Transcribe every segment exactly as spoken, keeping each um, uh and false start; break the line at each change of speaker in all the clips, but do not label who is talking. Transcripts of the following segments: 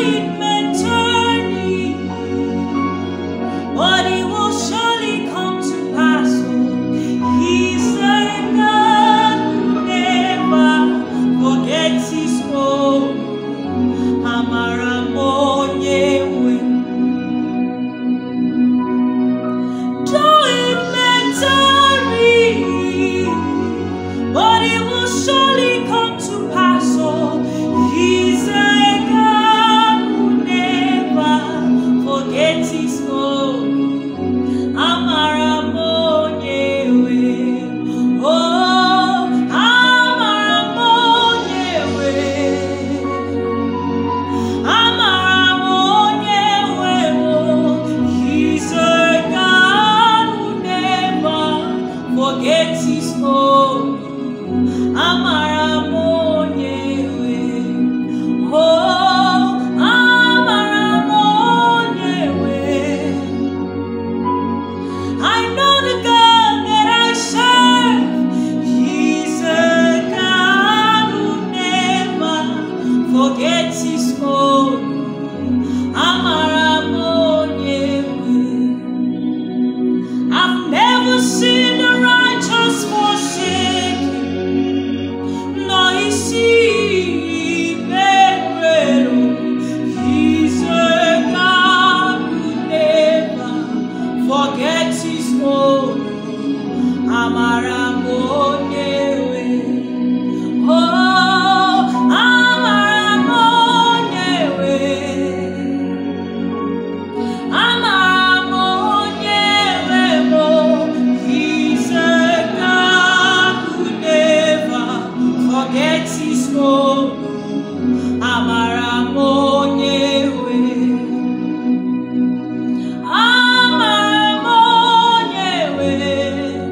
it may tarry, but it will surely come to pass. Oh, He's a God who never forgets His own. Amaram Onyewem. Though it may tarry, but it will surely come to pass. Oh, He's a God who never forgets His own. Amaram Onyewem. Oh, Amaram Onyewem. Amaram Onyewem. Oh, He's a God who never forgets His own. Amaram Onyewem. Oh, Amaram Onyewem. I know the God that I serve. He's a God who never forgets His own. Amaram Onyewem. I've never seen the righteous forsaken, nor his seed beg bread. He's a God who never forgets His own. Amaram Onyewem. Oh, Amaram Onyewem. Amaram Onyewem. Oh, He's a God who never forgets His own. Amaram Onyewem. Amaram Onyewem.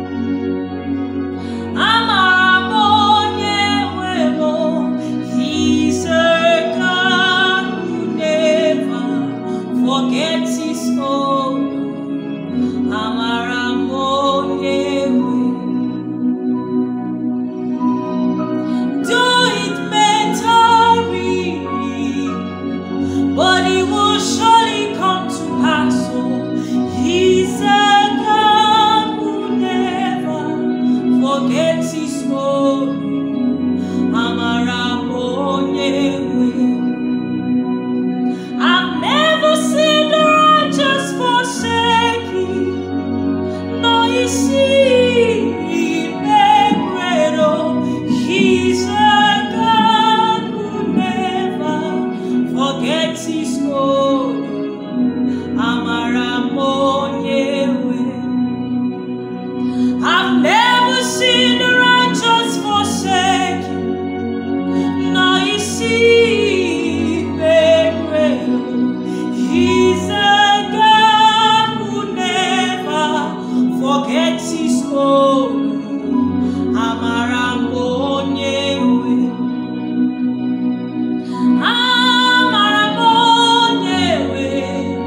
Amaram Onyewem. Oh, He's a God who never forgets His own. Amaram Onyewem. Though it may tarry, but it will surely come to pass. Oh, He's a God who never forgets His own. Amaram Onyewem. I've never seen the righteous forsaken, nor his seed beg bread. Oh, He's a God who never forgets His own. Amaram Onyewem. I've never seen the righteous forsaken, nor his seed beg bread. He's a God who never forgets His own. Amaram Onyewem. Amaram Onyewem.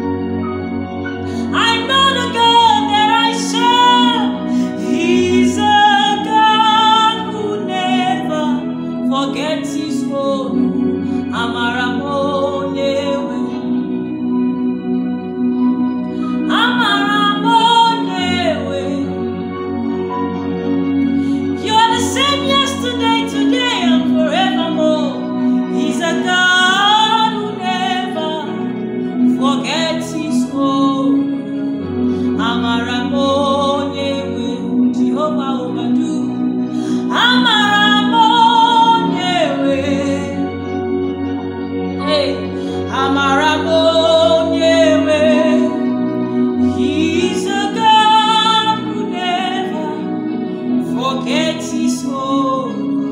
I know the God that I serve. He's a God who never forgets His own. Amaram Onyewem. Amaram Onyewem. You're the same yesterday, today, and forevermore. He's a God who never forgets His own. Amaram Onyewem. Jehovah overdo. Amaram Onyewem. Hey, Amaram Onyewem. He's a God who never forgets His own.